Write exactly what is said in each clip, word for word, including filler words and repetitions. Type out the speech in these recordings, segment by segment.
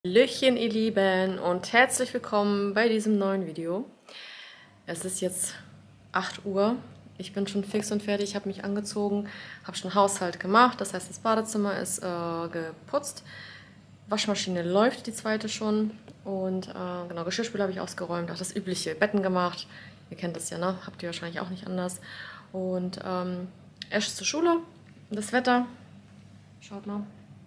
Hallöchen ihr Lieben und herzlich willkommen bei diesem neuen Video. Es ist jetzt acht Uhr, ich bin schon fix und fertig, habe mich angezogen, habe schon Haushalt gemacht, das heißt das Badezimmer ist äh, geputzt, Waschmaschine läuft, die zweite schon und äh, genau, Geschirrspüler habe ich ausgeräumt, auch das übliche, Betten gemacht, ihr kennt das ja, ne? Habt ihr wahrscheinlich auch nicht anders. Und ähm, Ash ist zur Schule, das Wetter, schaut mal.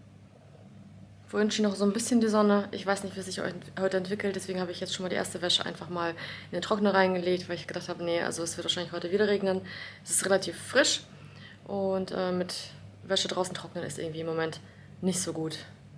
Vorhin schien noch so ein bisschen die Sonne. Ich weiß nicht, wie sich heute entwickelt. Deswegen habe ich jetzt schon mal die erste Wäsche einfach mal in den Trockner reingelegt, weil ich gedacht habe, nee, also es wird wahrscheinlich heute wieder regnen. Es ist relativ frisch und äh, mit Wäsche draußen trocknen ist irgendwie im Moment nicht so gut.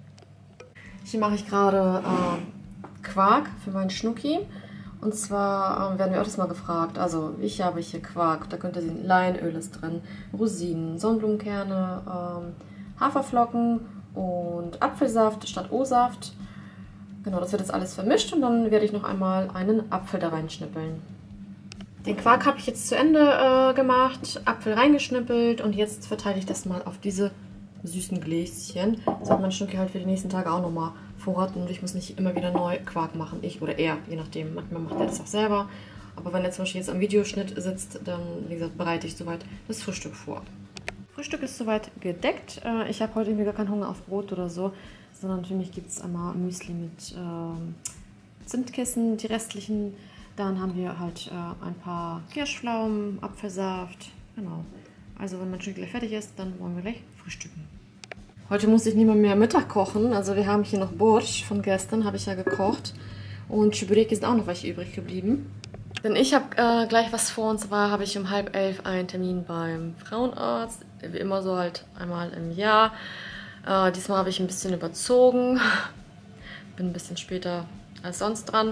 Hier mache ich gerade äh, Quark für meinen Schnucki. Und zwar ähm, werden wir auch das mal gefragt. Also ich habe hier Quark, da könnt ihr sehen, Leinöl ist drin, Rosinen, Sonnenblumenkerne, ähm, Haferflocken und Apfelsaft statt O-Saft. Genau, das wird jetzt alles vermischt und dann werde ich noch einmal einen Apfel da reinschnippeln. Den Quark habe ich jetzt zu Ende äh, gemacht, Apfel reingeschnippelt und jetzt verteile ich das mal auf diese süßen Gläschen. Das hat mein Schnucki halt für die nächsten Tage auch nochmal Vorrat und ich muss nicht immer wieder neu Quark machen. Ich oder er, je nachdem. Manchmal macht er das auch selber. Aber wenn er zum Beispiel jetzt am Videoschnitt sitzt, dann, wie gesagt, bereite ich soweit das Frühstück vor. Frühstück ist soweit gedeckt. Ich habe heute irgendwie gar keinen Hunger auf Brot oder so, sondern für mich gibt es einmal Müsli mit ähm, Zimtkissen, die restlichen. Dann haben wir halt äh, ein paar Kirschpflaumen, Apfelsaft. Genau. Also wenn mein Stück gleich fertig ist, dann wollen wir gleich frühstücken. Heute muss ich nicht mehr, mehr Mittag kochen. Also wir haben hier noch Borsch von gestern, habe ich ja gekocht. Und Çöbrek ist auch noch welche übrig geblieben. Denn ich habe äh, gleich was vor, und zwar habe ich um halb elf einen Termin beim Frauenarzt. Wie immer so halt einmal im Jahr. Äh, diesmal habe ich ein bisschen überzogen. Bin ein bisschen später als sonst dran.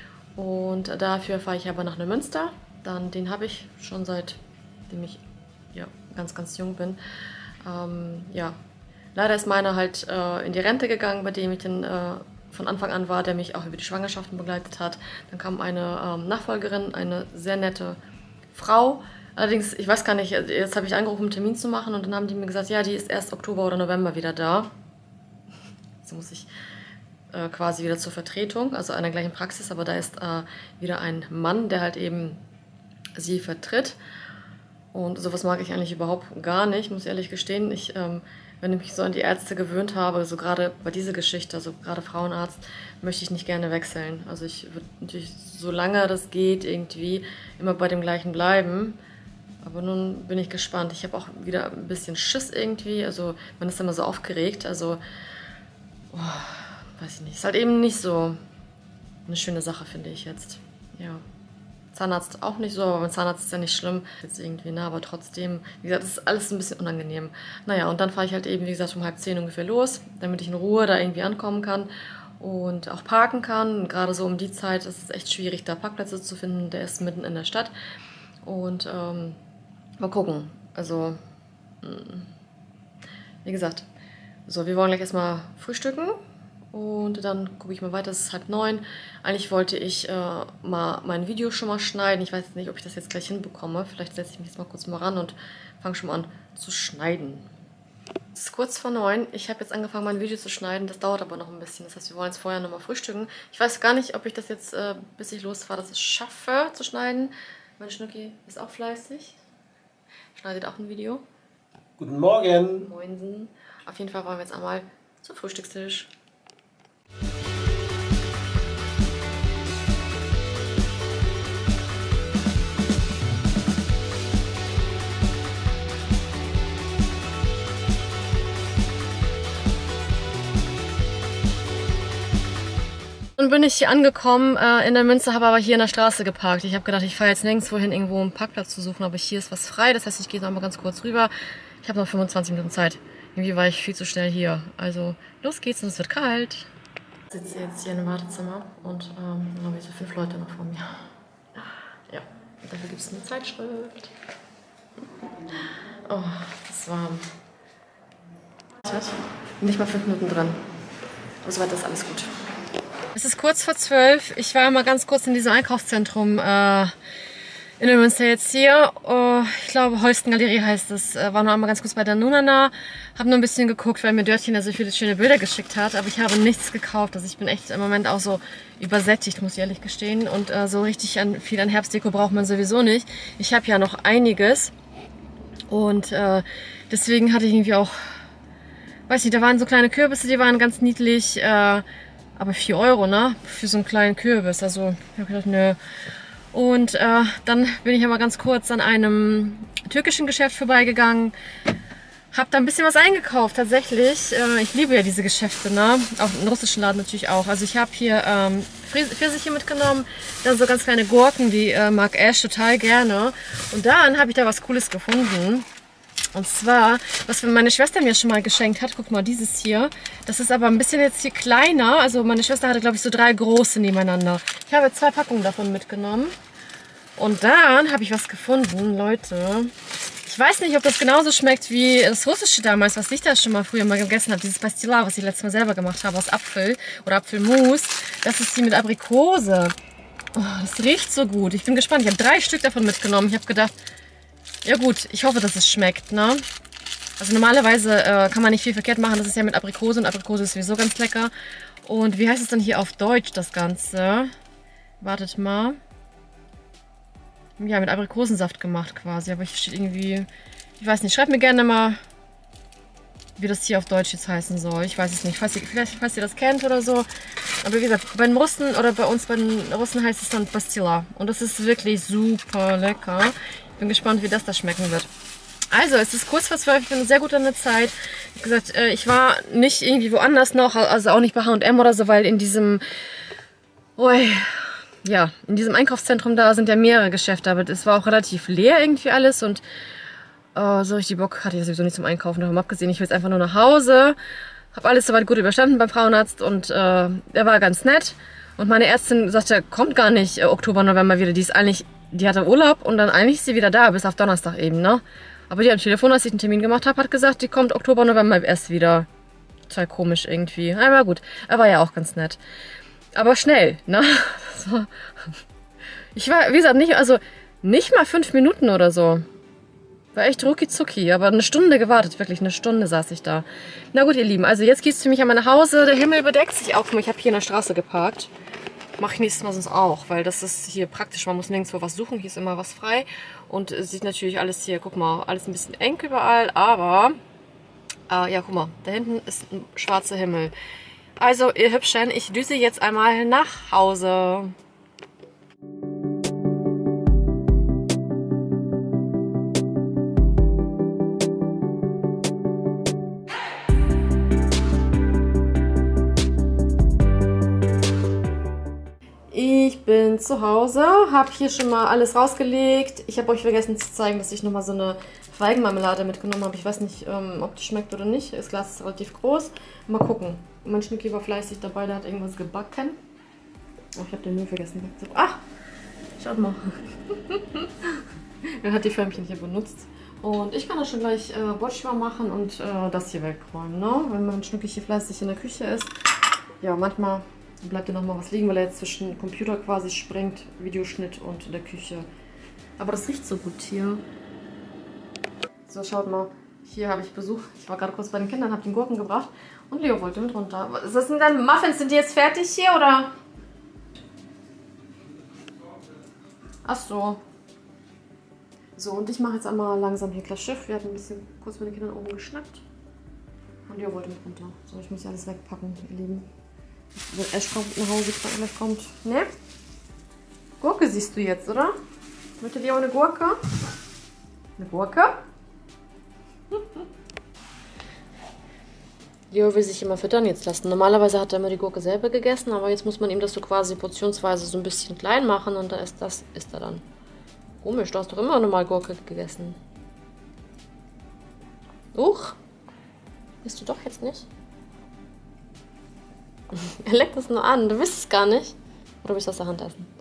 Und dafür fahre ich aber nach Neumünster. Dann, den habe ich schon seitdem ich ja, ganz, ganz jung bin. Ähm, ja, leider ist meiner halt äh, in die Rente gegangen, bei dem ich den äh, von Anfang an war, der mich auch über die Schwangerschaften begleitet hat. Dann kam eine ähm, Nachfolgerin, eine sehr nette Frau. Allerdings, ich weiß gar nicht, jetzt habe ich angerufen, einen Termin zu machen und dann haben die mir gesagt, ja, die ist erst Oktober oder November wieder da. Jetzt muss ich äh, quasi wieder zur Vertretung, also an der gleichen Praxis, aber da ist äh, wieder ein Mann, der halt eben sie vertritt. Und sowas mag ich eigentlich überhaupt gar nicht, muss ich ehrlich gestehen. Ich, ähm, wenn ich mich so an die Ärzte gewöhnt habe, so gerade bei dieser Geschichte, also gerade Frauenarzt, möchte ich nicht gerne wechseln. Also ich würde natürlich, solange das geht, irgendwie immer bei dem gleichen bleiben. Aber nun bin ich gespannt. Ich habe auch wieder ein bisschen Schiss irgendwie. Also man ist immer so aufgeregt. Also, oh, weiß ich nicht. Ist halt eben nicht so eine schöne Sache, finde ich jetzt. Ja. Zahnarzt auch nicht so, aber mein Zahnarzt ist ja nicht schlimm. Jetzt irgendwie, ne, aber trotzdem, wie gesagt, das ist alles ein bisschen unangenehm. Naja, und dann fahre ich halt eben, wie gesagt, um halb zehn ungefähr los, damit ich in Ruhe da irgendwie ankommen kann und auch parken kann. Und gerade so um die Zeit ist es echt schwierig, da Parkplätze zu finden. Der ist mitten in der Stadt. Und ähm, mal gucken. Also, wie gesagt, so, wir wollen gleich erstmal frühstücken. Und dann gucke ich mal weiter, es ist halb neun. Eigentlich wollte ich äh, mal mein Video schon mal schneiden. Ich weiß nicht, ob ich das jetzt gleich hinbekomme. Vielleicht setze ich mich jetzt mal kurz mal ran und fange schon mal an zu schneiden. Es ist kurz vor neun. Ich habe jetzt angefangen, mein Video zu schneiden. Das dauert aber noch ein bisschen. Das heißt, wir wollen jetzt vorher noch mal frühstücken. Ich weiß gar nicht, ob ich das jetzt, äh, bis ich losfahre, das schaffe zu schneiden. Mein Schnucki ist auch fleißig. Schneidet auch ein Video. Guten Morgen. Moinsen. Auf jeden Fall wollen wir jetzt einmal zum Frühstückstisch. Nun bin ich hier angekommen äh, in der Münster, habe aber hier in der Straße geparkt. Ich habe gedacht, ich fahre jetzt nirgendwo hin, irgendwo einen Parkplatz zu suchen, aber hier ist was frei. Das heißt, ich gehe noch mal ganz kurz rüber. Ich habe noch fünfundzwanzig Minuten Zeit. Irgendwie war ich viel zu schnell hier. Also los geht's und es wird kalt. Ich sitze jetzt hier im Wartezimmer und ähm, dann habe ich so fünf Leute noch vor mir. Ja, dafür gibt es eine Zeitschrift. Oh, das ist warm. Nicht mal fünf Minuten drin. Aber soweit ist alles gut. Es ist kurz vor zwölf. Ich war mal ganz kurz in diesem Einkaufszentrum äh, In wir uns jetzt hier, oh, ich glaube Holsten-Galerie heißt es, war noch einmal ganz kurz bei der Nunana, habe nur ein bisschen geguckt, weil mir Dörtchen ja so viele schöne Bilder geschickt hat, aber ich habe nichts gekauft, also ich bin echt im Moment auch so übersättigt, muss ich ehrlich gestehen, und äh, so richtig an, viel an Herbstdeko braucht man sowieso nicht. Ich habe ja noch einiges und äh, deswegen hatte ich irgendwie auch, weiß nicht, da waren so kleine Kürbisse, die waren ganz niedlich, äh, aber vier Euro, ne, für so einen kleinen Kürbis, also ich habe gedacht, nö. Und äh, dann bin ich aber ganz kurz an einem türkischen Geschäft vorbeigegangen. Hab da ein bisschen was eingekauft, tatsächlich. Äh, ich liebe ja diese Geschäfte, ne? Auch im russischen Laden natürlich auch. Also ich habe hier ähm, Pfirsiche mitgenommen, dann so ganz kleine Gurken, die äh, mag Ash total gerne. Und dann habe ich da was Cooles gefunden. Und zwar, was meine Schwester mir schon mal geschenkt hat, guck mal, dieses hier. Das ist aber ein bisschen jetzt hier kleiner. Also meine Schwester hatte, glaube ich, so drei große nebeneinander. Ich habe zwei Packungen davon mitgenommen. Und dann habe ich was gefunden, Leute. Ich weiß nicht, ob das genauso schmeckt wie das russische damals, was ich da schon mal früher mal gegessen habe. Dieses Pastilla, was ich letztes Mal selber gemacht habe aus Apfel oder Apfelmus. Das ist die mit Aprikose. Oh, das riecht so gut. Ich bin gespannt. Ich habe drei Stück davon mitgenommen. Ich habe gedacht... Ja gut, ich hoffe, dass es schmeckt, ne? Also normalerweise äh, kann man nicht viel verkehrt machen. Das ist ja mit Aprikose und Aprikose ist sowieso ganz lecker. Und wie heißt es dann hier auf Deutsch, das Ganze? Wartet mal. Ja, mit Aprikosensaft gemacht quasi. Aber hier steht irgendwie... Ich weiß nicht, schreibt mir gerne mal, wie das hier auf Deutsch jetzt heißen soll. Ich weiß es nicht. Falls ihr, vielleicht, falls ihr das kennt oder so. Aber wie gesagt, bei den Russen oder bei uns bei den Russen heißt es dann Pastilla. Und das ist wirklich super lecker. Bin gespannt, wie das da schmecken wird. Also, es ist kurz vor zwölf, ich bin sehr gut an der Zeit. Wie gesagt, ich war nicht irgendwie woanders noch, also auch nicht bei H und M oder so, weil in diesem, oh, ja, in diesem Einkaufszentrum da sind ja mehrere Geschäfte, aber es war auch relativ leer irgendwie alles und oh, so richtig Bock hatte ich sowieso nicht zum Einkaufen, darum abgesehen, ich will jetzt einfach nur nach Hause. Habe alles soweit gut überstanden beim Frauenarzt und äh, er war ganz nett. Und meine Ärztin sagte, kommt gar nicht äh, Oktober, November wieder, die ist eigentlich... Die hatte Urlaub und dann eigentlich ist sie wieder da, bis auf Donnerstag eben, ne? Aber die am Telefon, als ich einen Termin gemacht habe, hat gesagt, die kommt Oktober, November erst wieder. Total komisch irgendwie. Aber gut, er war ja auch ganz nett. Aber schnell, ne? So. Ich war, wie gesagt, nicht, also nicht mal fünf Minuten oder so. War echt rucki zucki, aber eine Stunde gewartet, wirklich eine Stunde saß ich da. Na gut, ihr Lieben, also jetzt geht's für mich an mein Hause. Der Himmel bedeckt sich auch. Ich habe hier in der Straße geparkt. Mache ich nächstes Mal sonst auch, weil das ist hier praktisch. Man muss nirgendwo was suchen, hier ist immer was frei. Und es sieht natürlich alles hier, guck mal, alles ein bisschen eng überall. Aber, äh, ja, guck mal, da hinten ist ein schwarzer Himmel. Also, ihr Hübschen, ich düse jetzt einmal nach Hause. Ich bin zu Hause, habe hier schon mal alles rausgelegt. Ich habe euch vergessen zu zeigen, dass ich nochmal so eine Feigenmarmelade mitgenommen habe. Ich weiß nicht, ähm, ob die schmeckt oder nicht. Das Glas ist relativ groß. Mal gucken. Mein Schnucki war fleißig dabei, der hat irgendwas gebacken. Oh, ich habe den Müll vergessen wegzupacken. Ach, schaut mal. Er hat die Förmchen hier benutzt. Und ich kann das schon gleich äh, Boccia machen und äh, das hier wegräumen, ne? Wenn mein Schnucki hier fleißig in der Küche ist. Ja, manchmal bleibt ja noch mal was liegen, weil er jetzt zwischen Computer quasi springt, Videoschnitt und in der Küche. Aber das riecht so gut hier. So, schaut mal. Hier habe ich Besuch. Ich war gerade kurz bei den Kindern, habe den Gurken gebracht. Und Leo wollte mit runter. Was ist denn deine Muffins? Sind die jetzt fertig hier, oder? Ach so. So, und ich mache jetzt einmal langsam hier gleich Schiff. Wir hatten ein bisschen kurz mit den Kindern oben geschnackt. Und Leo wollte mit runter. So, ich muss ja alles wegpacken, ihr Lieben. Wenn Ash kommt nach Hause, gleich kommt. Ne? Gurke siehst du jetzt, oder? Möchtet ihr auch eine Gurke? Eine Gurke? Leo will sich immer füttern jetzt lassen. Normalerweise hat er immer die Gurke selber gegessen, aber jetzt muss man ihm das so quasi portionsweise so ein bisschen klein machen und da ist das ist er dann. Komisch, du hast doch immer normal Gurke gegessen. Uch. Bist du doch jetzt nicht? Er leckt es nur an. Du willst es gar nicht. Oder willst du aus der Hand essen?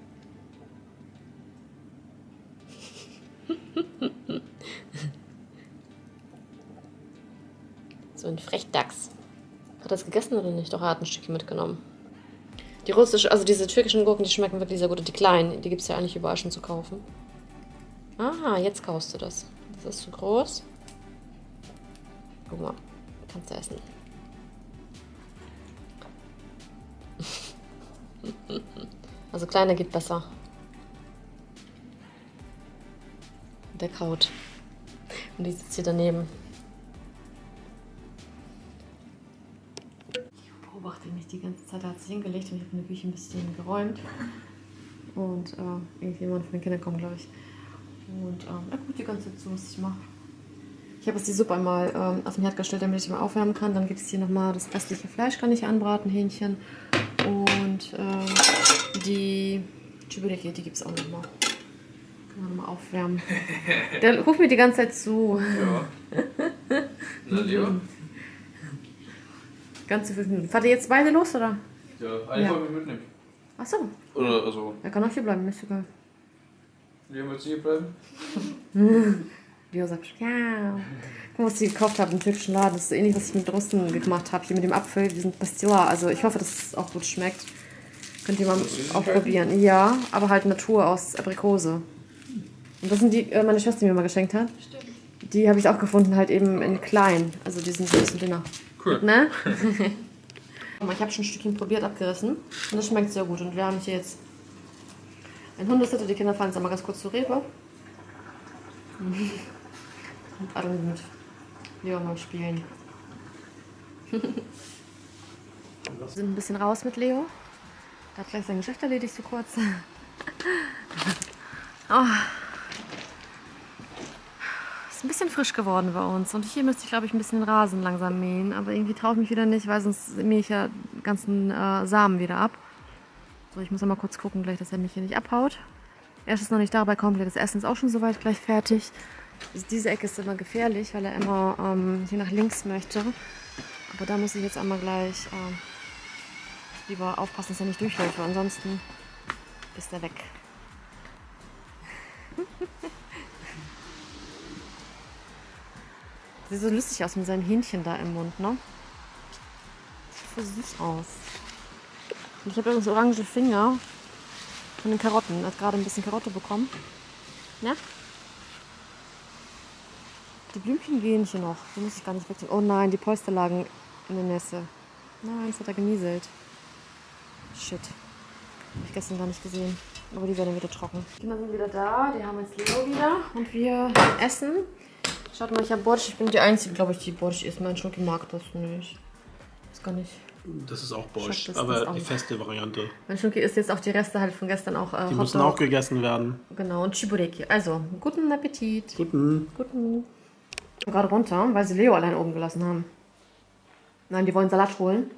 So ein Frechdachs. Hat er es gegessen oder nicht? Doch, er hat ein Stückchen mitgenommen. Die russische, also diese türkischen Gurken, die schmecken wirklich sehr gut. Und die kleinen, die gibt es ja eigentlich überall schon zu kaufen. Ah, jetzt kaufst du das. Das ist zu groß. Guck mal, kannst du essen. Also kleiner geht besser. Der kaut. Und die sitzt hier daneben. Ich beobachte mich die ganze Zeit. Er hat sich hingelegt und ich habe in der Küche ein bisschen geräumt. Und äh, irgendjemand von den Kindern kommt, glaube ich. Und ähm, er guckt die ganze Zeit zu, was ich mache. Ich habe jetzt die Suppe einmal ähm, auf den Herd gestellt, damit ich die mal aufwärmen kann. Dann gibt es hier nochmal das restliche Fleisch, kann ich anbraten, Hähnchen. Und ähm, die Chibuleke, die gibt es auch nochmal. Kann man nochmal aufwärmen. Der ruft mir die ganze Zeit zu. Ja. Na, lieber? Ganze fünf Minuten. Fahrt ihr jetzt beide los, oder? Ja, einen Ja. wollen wir mitnehmen. Achso. Oder, also, Er kann auch hier bleiben, ist egal. wir müssen hier bleiben. Leo sagt, ja. Guck mal, was ich gekauft habe im türkischen Laden. Das ist so ähnlich, was ich mit Russen gemacht habe. Hier mit dem Apfel, die sind Pastilla. Also ich hoffe, dass es auch gut schmeckt. Könnt ihr mal auch probieren. Ja, aber halt Natur aus Aprikose. Und das sind die, äh, meine Schwester, die mir mal geschenkt hat. Stimmt. Die habe ich auch gefunden, halt eben in klein. Also die sind so ein bisschen dünner. Cool. Ne? Ich habe schon ein Stückchen probiert, abgerissen. Und das schmeckt sehr gut. Und wir haben hier jetzt ein Hundesitter. Die Kinder fahren jetzt einmal ganz kurz zur Rewe. Und alle mit Leo mal spielen. Wir sind ein bisschen raus mit Leo. Der hat gleich sein Geschäft erledigt, so kurz. Oh. Ist ein bisschen frisch geworden bei uns. Und hier müsste ich, glaube ich, ein bisschen den Rasen langsam mähen. Aber irgendwie traue ich mich wieder nicht, weil sonst mähe ich ja die ganzen äh, Samen wieder ab. So, ich muss mal kurz gucken, gleich, dass er mich hier nicht abhaut. Er ist noch nicht dabei, komplett. Das Essen ist auch schon soweit gleich fertig. Also diese Ecke ist immer gefährlich, weil er immer ähm, hier nach links möchte. Aber da muss ich jetzt einmal gleich ähm, lieber aufpassen, dass er nicht durchläuft, weil ansonsten ist er weg. Sieht so lustig aus mit seinem Hähnchen da im Mund, ne? Sieht voll süß aus. Und ich habe übrigens orange Finger von den Karotten. Er hat gerade ein bisschen Karotte bekommen. Ja? Die Blümchen gehen hier noch. Die muss ich gar nicht wegnehmen. Oh nein, die Polster lagen in der Nässe. Nein, das hat er genieselt. Shit. Habe ich gestern gar nicht gesehen. Aber die werden wieder trocken. Die Kinder sind wieder da. Die haben jetzt Leo wieder. Und wir essen. Schaut mal, ich habe Borsch. Ich bin die Einzige, glaube ich, die Borsch isst. Mein Schnucki mag das nicht. Das gar nicht. Das ist auch Borsch, das aber ist auch die nicht. feste Variante. Mein Schnucki isst jetzt auch die Reste halt von gestern auch. Äh, Die müssen auch gegessen werden. Genau, und Chibuleki. Also, guten Appetit. Guten. Guten. Gerade runter, weil sie Leo allein oben gelassen haben. Nein, die wollen Salat holen.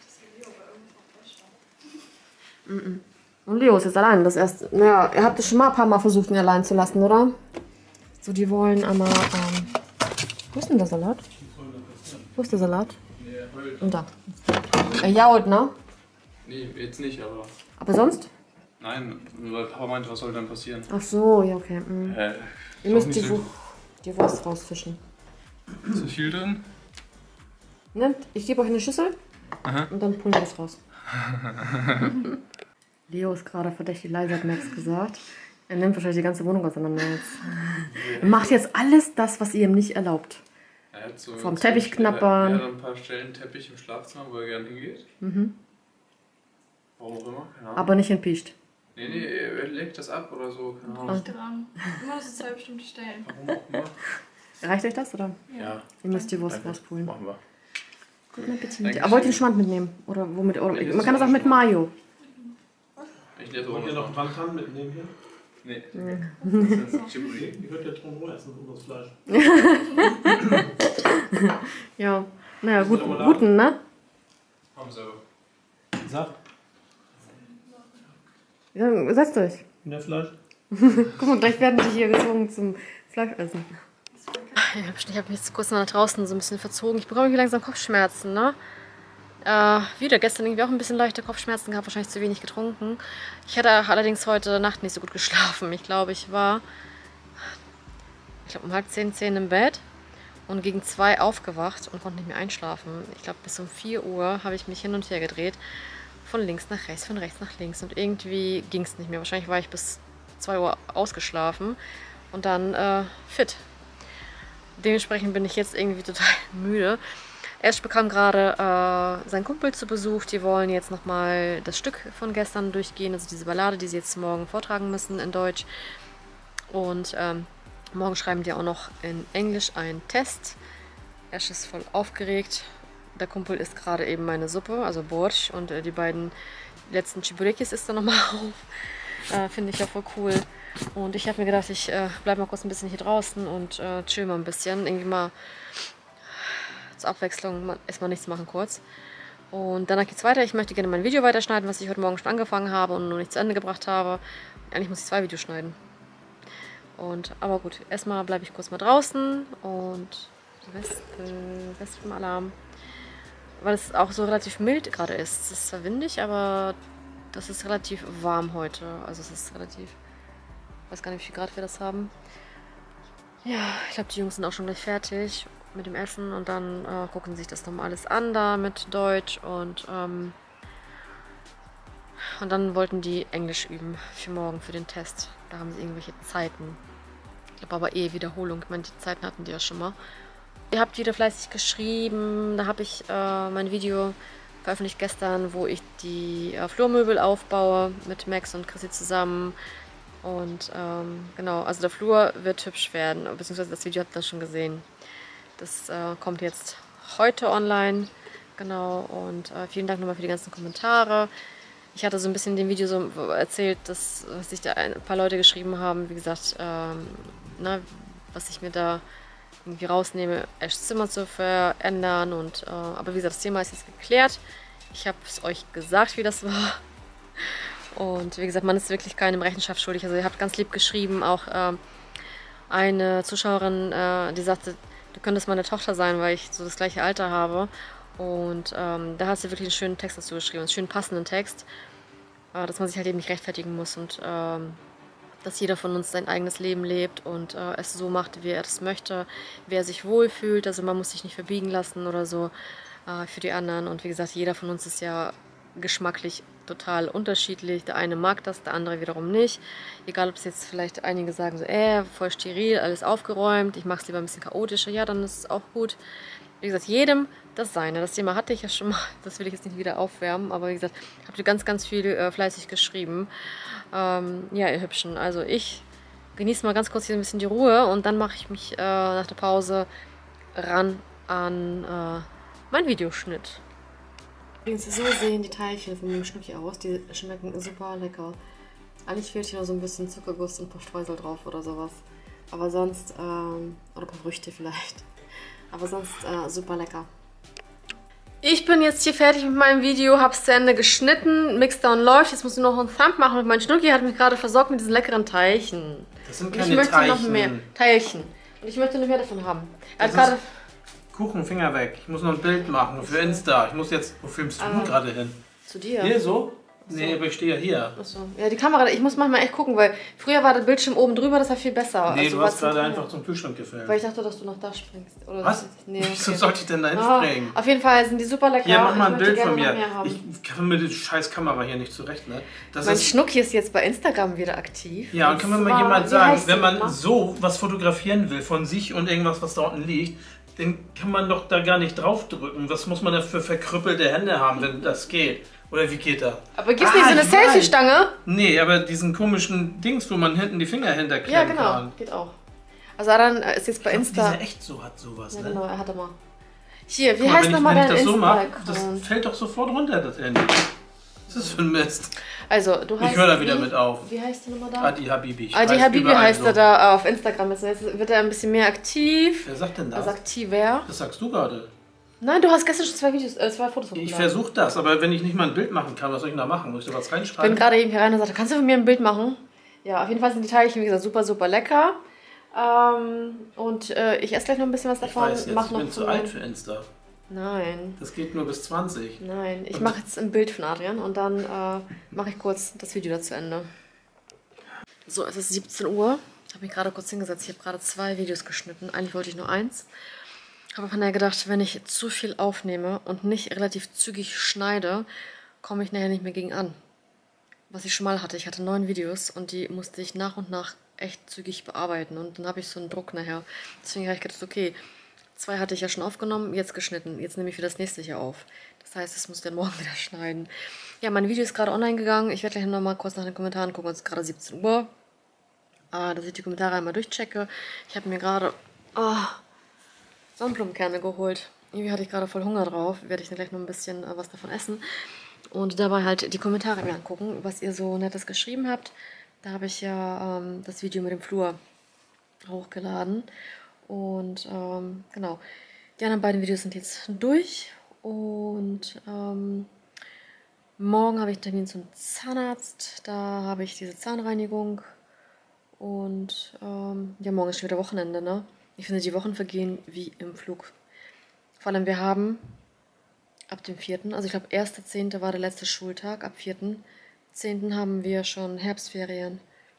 Mm -mm. Und Leo ist jetzt allein. Das erste. Naja, ihr habt es schon mal ein paar Mal versucht, ihn allein zu lassen, oder? So, die wollen einmal. Ähm, wo ist denn der Salat? Wo ist der Salat? Nee, heult. Und da. Er jault, ne? Nee, jetzt nicht, aber. Aber sonst? Nein, weil Papa meinte, was soll dann passieren? Ach so, ja, okay. Mm. Äh, Ihr müsst die, Wu die Wurst rausfischen. Ist so viel drin? Nehmt, ich gebe euch eine Schüssel. Aha. Und dann pullen wir das raus. Leo ist gerade verdächtig leise, hat Max gesagt. Er nimmt wahrscheinlich die ganze Wohnung auseinander jetzt. Er macht jetzt alles das, was ihr ihm nicht erlaubt. Er hat so Vom Teppich knappern. Er hat ein paar Stellen Teppich im Schlafzimmer, wo er gerne hingeht. Mhm. Warum auch immer, keine Ahnung. Aber nicht entpischt. Nee, nee, er legt das ab oder so, keine Ahnung. Und dran. Immer so zwei bestimmte Stellen. Warum auch immer. reicht euch das, oder? Ja. Ihr müsst die Wurst Danke. rauspulen. Machen wir. Guten Appetit. Dankeschön. Aber wollt ihr den Schmand mitnehmen? Oder womit? Oder Nee, das man kann ist das auch mit Schmand. Mayo. Ich nehme Wollt so ihr noch einen Wandtan mitnehmen hier? Nee. Das ist Chibuli. Ihr könnt ja drum rum essen, unseres Fleisch. Ja. Naja, gut, guten, ne? Komm selber. Saft? Ja, setzt euch. Mehr Fleisch? Guck mal, gleich werden die hier gezwungen zum Fleischessen. Ich habe mich jetzt kurz nach draußen so ein bisschen verzogen. Ich bekomme hier langsam Kopfschmerzen, ne? Äh, wieder gestern irgendwie auch ein bisschen leichte Kopfschmerzen gehabt, wahrscheinlich zu wenig getrunken. Ich hatte allerdings heute Nacht nicht so gut geschlafen. Ich glaube, ich war ich glaube um halb zehn, zehn im Bett und gegen zwei aufgewacht und konnte nicht mehr einschlafen. Ich glaube, bis um vier Uhr habe ich mich hin und her gedreht. Von links nach rechts, von rechts nach links. Und irgendwie ging es nicht mehr. Wahrscheinlich war ich bis zwei Uhr ausgeschlafen. und dann äh, fit. Dementsprechend bin ich jetzt irgendwie total müde. Ash bekam gerade äh, seinen Kumpel zu Besuch. Die wollen jetzt nochmal das Stück von gestern durchgehen, also diese Ballade, die sie jetzt morgen vortragen müssen in Deutsch. Und ähm, morgen schreiben die auch noch in Englisch einen Test. Ash ist voll aufgeregt. Der Kumpel isst gerade eben meine Suppe, also Borsch, und äh, die beiden letzten Chiburekis isst er nochmal auf. Äh, Finde ich ja voll cool. Und ich habe mir gedacht, ich äh, bleibe mal kurz ein bisschen hier draußen und äh, chill mal ein bisschen. Irgendwie mal zur Abwechslung erstmal nichts machen kurz. Und danach geht's weiter. Ich möchte gerne mein Video weiterschneiden, was ich heute Morgen schon angefangen habe und noch nicht zu Ende gebracht habe. Eigentlich muss ich zwei Videos schneiden. Und, aber gut, erstmal bleibe ich kurz mal draußen und Wespe, Wespenalarm. Weil es auch so relativ mild gerade ist. Es ist zwar windig, aber das ist relativ warm heute. Also es ist relativ, ich weiß gar nicht, wie viel Grad wir das haben. Ja, ich glaube, die Jungs sind auch schon gleich fertig mit dem Essen und dann äh, gucken sich das nochmal alles an da mit Deutsch und ähm, und dann wollten die Englisch üben für morgen, für den Test. Da haben sie irgendwelche Zeiten. Ich glaube aber eh Wiederholung. Ich meine, die Zeiten hatten die ja schon mal. Ihr habt wieder fleißig geschrieben. Da habe ich äh, mein Video veröffentlicht gestern, wo ich die äh, Flurmöbel aufbaue mit Max und Chrissy zusammen. Und ähm, genau, also der Flur wird hübsch werden, beziehungsweise das Video habt ihr schon gesehen. Das äh, kommt jetzt heute online, genau, und äh, vielen Dank nochmal für die ganzen Kommentare. Ich hatte so ein bisschen in dem Video so erzählt, dass, was sich da ein paar Leute geschrieben haben, wie gesagt, ähm, na, was ich mir da irgendwie rausnehme, Ashs Zimmer zu verändern, und, äh, aber wie gesagt, das Thema ist jetzt geklärt. Ich habe es euch gesagt, wie das war. Und wie gesagt, man ist wirklich keinem Rechenschaft schuldig. Also ihr habt ganz lieb geschrieben, auch äh, eine Zuschauerin, äh, die sagte, du könntest meine Tochter sein, weil ich so das gleiche Alter habe. Und ähm, da hat sie wirklich einen schönen Text dazu geschrieben, einen schönen passenden Text, äh, dass man sich halt eben nicht rechtfertigen muss und ähm, dass jeder von uns sein eigenes Leben lebt und äh, es so macht, wie er es möchte, wie er sich wohlfühlt. Also man muss sich nicht verbiegen lassen oder so äh, für die anderen. Und wie gesagt, jeder von uns ist ja geschmacklich total unterschiedlich. Der eine mag das, der andere wiederum nicht. Egal, ob es jetzt vielleicht einige sagen so, äh, voll steril, alles aufgeräumt, ich mache es lieber ein bisschen chaotischer. Ja, dann ist es auch gut. Wie gesagt, jedem das Seine. Das Thema hatte ich ja schon mal, das will ich jetzt nicht wieder aufwärmen, aber wie gesagt, habt ihr ganz, ganz viel äh, fleißig geschrieben. Ähm, ja, ihr Hübschen, also ich genieße mal ganz kurz hier ein bisschen die Ruhe und dann mache ich mich äh, nach der Pause ran an äh, meinen Videoschnitt. Übrigens, so sehen die Teilchen von dem Schnucki aus. Die schmecken super lecker. Eigentlich fehlt hier noch so ein bisschen Zuckerguss und ein paar Streusel drauf oder sowas. Aber sonst, ähm, oder ein paar Früchte vielleicht. Aber sonst äh, super lecker. Ich bin jetzt hier fertig mit meinem Video, hab's zu Ende geschnitten. Mixdown läuft. Jetzt muss ich noch einen Thumb machen. Und mein Schnucki hat mich gerade versorgt mit diesen leckeren Teilchen. Das sind Und keine ich möchte Teilchen. noch mehr Teilchen. Und ich möchte noch mehr davon haben. Er hat Das gerade. Kuchen, Finger weg. Ich muss noch ein Bild machen für Insta. Ich muss jetzt, wo filmst du Ah. gerade hin? Zu dir. Hier so? Nee, aber ich stehe ja hier. Achso. Ja, die Kamera, ich muss manchmal echt gucken, weil früher war der Bildschirm oben drüber, das war viel besser. Nee, also du hast war gerade zentral. einfach zum Kühlschrank gefilmt. Weil ich dachte, dass du noch da springst. Oder Was? Nee, Wieso okay. sollte ich denn da Ah, hinspringen? auf jeden Fall sind die super lecker. Hier, mach mal ein Ich möchte Bild von gerne mir. noch mehr haben. Ich kann mir die scheiß Kamera hier nicht zurecht, ne? Das Mein ist, Schnucki ist jetzt bei Instagram wieder aktiv. ja, Und kann mir mal zwar- jemand wie sagen, heißt wenn der man nochmal? so was fotografieren will von sich und irgendwas, was da unten liegt, dann kann man doch da gar nicht draufdrücken. Was muss man da für verkrüppelte Hände haben, wenn das geht? Oder wie geht das? Aber gibt's Ah, nicht so eine ich weiß. Selfie-Stange? Nee, aber diesen komischen Dings, wo man hinten die Finger hinterklemmen Ja, genau. kann. Geht auch. Also Aran äh, ist jetzt bei Ich glaub, Insta. dieser echt so hat sowas, Ja, ne? genau, er hatte mal. Hier, wie Guck mal, heißt wenn ich, nochmal wenn ich dein das so mache, das Insta-Account? fällt doch sofort runter, das Handy. Was ist das für ein Mist? Also, du heißt. Ich höre da wieder wie? mit auf. Wie heißt der nochmal da? Adi Habibi. Ich Adi weiß Habibi überall heißt so. er da auf Instagram. Jetzt wird er ein bisschen mehr aktiv. Wer sagt denn das? Also aktiver. Das sagst du gerade. Nein, du hast gestern schon zwei Videos, äh, zwei Fotos hochgeladen. Ich versuche das, aber wenn ich nicht mal ein Bild machen kann, was soll ich da machen? Muss ich da was Ich bin reinschreiben? gerade eben hier rein und sagte, kannst du von mir ein Bild machen? Ja, auf jeden Fall sind die Teilchen, wie gesagt, super, super lecker. Ähm, und äh, ich esse gleich noch ein bisschen was Ich davon. weiß jetzt, Mach ich noch bin zu von alt meinen- für Insta. Nein, Das geht nur bis zwanzig. nein. Ich Und- mache jetzt ein Bild von Adrian und dann äh, mache ich kurz das Video dazu Ende. So, es ist siebzehn Uhr. Ich habe mich gerade kurz hingesetzt. Ich habe gerade zwei Videos geschnitten. Eigentlich wollte ich nur eins. Habe von daher gedacht, wenn ich zu viel aufnehme und nicht relativ zügig schneide, komme ich nachher nicht mehr gegen an. Was ich schon mal hatte. Ich hatte neun Videos und die musste ich nach und nach echt zügig bearbeiten und dann habe ich so einen Druck nachher. Deswegen habe ich gedacht, okay, zwei hatte ich ja schon aufgenommen, jetzt geschnitten. Jetzt nehme ich für das nächste hier auf. Das heißt, es muss dann morgen wieder schneiden. Ja, mein Video ist gerade online gegangen. Ich werde gleich noch mal kurz nach den Kommentaren gucken. Es ist gerade siebzehn Uhr. Äh, dass ich die Kommentare einmal durchchecke. Ich habe mir gerade oh, Sonnenblumenkerne geholt. Irgendwie hatte ich gerade voll Hunger drauf. Werde ich dann gleich noch ein bisschen äh, was davon essen. Und dabei halt die Kommentare mir angucken, was ihr so Nettes geschrieben habt. Da habe ich ja ähm, das Video mit dem Flur hochgeladen. Und ähm, genau, die anderen beiden Videos sind jetzt durch. Und ähm, morgen habe ich einen Termin zum Zahnarzt. Da habe ich diese Zahnreinigung. Und ähm, ja, morgen ist schon wieder Wochenende, ne? Ich finde, die Wochen vergehen wie im Flug. Vor allem, wir haben ab dem vierten, also ich glaube, erster zehnte war der letzte Schultag. Ab vierten zehnten haben wir schon Herbstferien.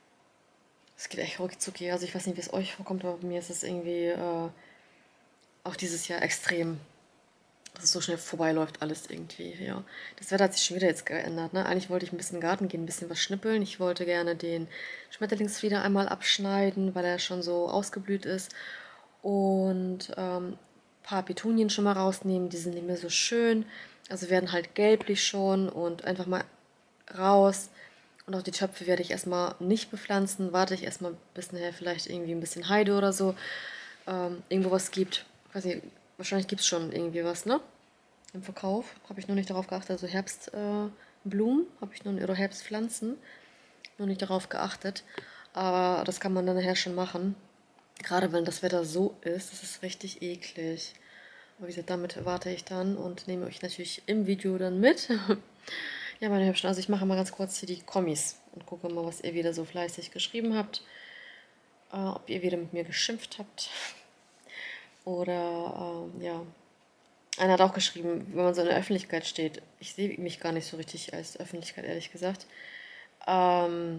Es geht echt ruckzuck. Also ich weiß nicht, wie es euch vorkommt, aber bei mir ist es irgendwie äh, auch dieses Jahr extrem, dass es so schnell vorbeiläuft alles irgendwie. Ja. Das Wetter hat sich schon wieder jetzt geändert. Ne? Eigentlich wollte ich ein bisschen in den Garten gehen, ein bisschen was schnippeln. Ich wollte gerne den Schmetterlingsflieder einmal abschneiden, weil er schon so ausgeblüht ist. Und ähm, ein paar Petunien schon mal rausnehmen. Die sind nicht mehr so schön. Also werden halt gelblich schon und einfach mal raus. Und auch die Töpfe werde ich erstmal nicht bepflanzen. Warte ich erstmal, bis nachher vielleicht irgendwie ein bisschen Heide oder so ähm, irgendwo was gibt. Ich weiß nicht, wahrscheinlich gibt es schon irgendwie was, ne? Im Verkauf. Habe ich noch nicht darauf geachtet. Also Herbstblumen äh, habe ich noch nicht, oder Herbstpflanzen. Noch nicht darauf geachtet. Aber das kann man dann nachher schon machen. Gerade wenn das Wetter so ist, das ist richtig eklig. Aber wie gesagt, damit warte ich dann und nehme euch natürlich im Video dann mit. Ja, meine Hübschen, also ich mache mal ganz kurz hier die Kommis und gucke mal, was ihr wieder so fleißig geschrieben habt. Äh, ob ihr wieder mit mir geschimpft habt. Oder, äh, ja. Einer hat auch geschrieben, wenn man so in der Öffentlichkeit steht. Ich sehe mich gar nicht so richtig als Öffentlichkeit, ehrlich gesagt. Ähm,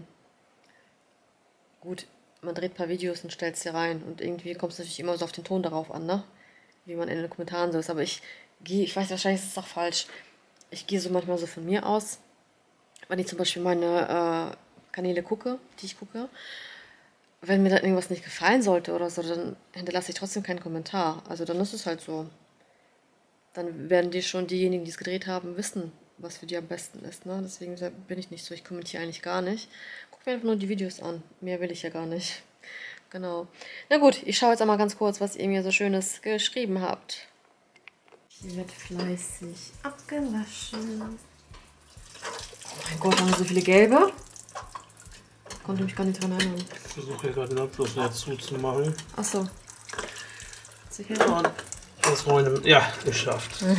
gut, man dreht ein paar Videos und stellt sie rein. Und irgendwie kommt es natürlich immer so auf den Ton darauf an, ne? Wie man in den Kommentaren so ist. Aber ich gehe, ich weiß, wahrscheinlich ist es auch falsch. Ich gehe so manchmal so von mir aus, wenn ich zum Beispiel meine äh, Kanäle gucke, die ich gucke, wenn mir da irgendwas nicht gefallen sollte oder so, dann hinterlasse ich trotzdem keinen Kommentar. Also dann ist es halt so. Dann werden die schon, diejenigen, die es gedreht haben, wissen, was für die am besten ist. Ne? Deswegen bin ich nicht so, ich kommentiere eigentlich gar nicht. Guck mir einfach nur die Videos an. Mehr will ich ja gar nicht. Genau. Na gut, ich schaue jetzt einmal ganz kurz, was ihr mir so Schönes geschrieben habt. Hier wird fleißig abgewaschen. Oh mein Gott, haben wir so viele gelbe? Ich konnte mich gar nicht dran erinnern. Ich versuche hier gerade den Abfluss wieder zuzumachen. Achso. Ja, das Freunde, ja, geschafft. So.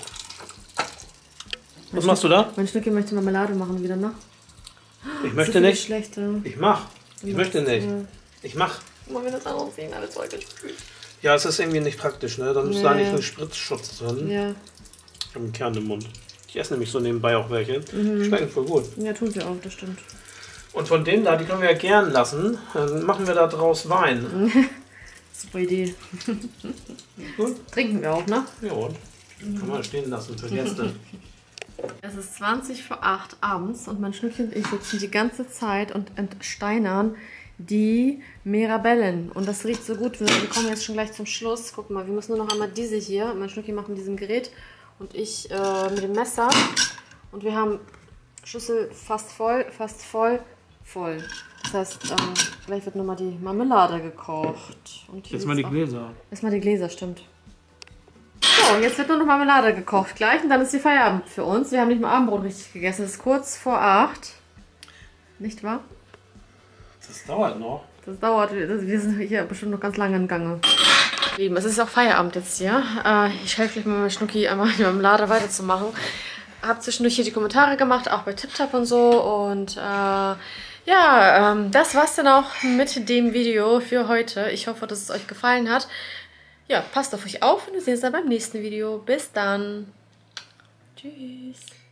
Was machst du da? Mein Schnückchen möchte Marmelade machen wieder, ne? Ich möchte so nicht. Schlechte. Ich mach. Ich möchte nicht. Ich mach. Wollen wir das auch sehen? Alles voll gespült. Ja, es ist irgendwie nicht praktisch, ne? Dann ist Nee. da nicht ein Spritzschutz drin. Ja. Ich habe einen Kern im Mund. Ich esse nämlich so nebenbei auch welche. Mhm. Schmecken voll gut. Ja, tun sie auch, das stimmt. Und von denen da, die können wir ja gern lassen. Dann machen wir da draus Wein. Super Idee. Gut. Trinken wir auch, ne? Ja, und? Kann man stehen lassen für Gäste. Es ist zwanzig vor acht abends und mein Schnückchen und ich sitzen die ganze Zeit und entsteinern die Mirabellen. Und das riecht so gut. Wir kommen jetzt schon gleich zum Schluss. Guck mal, wir müssen nur noch einmal diese hier. Mein Schnückchen macht mit diesem Gerät und ich äh, mit dem Messer. Und wir haben Schüssel fast voll, fast voll, voll. Das heißt, ähm, gleich wird nochmal die Marmelade gekocht. Und hier Jetzt mal die ist auch- Gläser. Jetzt mal die Gläser, stimmt. So, jetzt wird nur noch Marmelade gekocht gleich und dann ist die Feierabend für uns. Wir haben nicht mal Abendbrot richtig gegessen. Es ist kurz vor acht. Nicht wahr? Das dauert noch. Das dauert. Wir sind hier bestimmt noch ganz lange im Gange. Lieben, es ist auch Feierabend jetzt hier. Äh, ich helfe gleich mal meinem Schnucki einmal die Marmelade weiterzumachen. Hab zwischendurch hier die Kommentare gemacht, auch bei TipTap und so. Und äh, ja, ähm, das war's dann auch mit dem Video für heute. Ich hoffe, dass es euch gefallen hat. Ja, passt auf euch auf und wir sehen uns dann beim nächsten Video. Bis dann. Tschüss.